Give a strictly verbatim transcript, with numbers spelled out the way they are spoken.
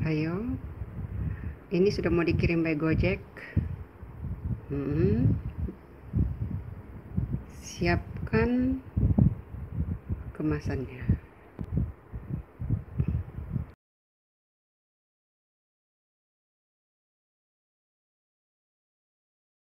Ayo, ini sudah mau dikirim by Gojek. Hmm. Siapkan kemasannya.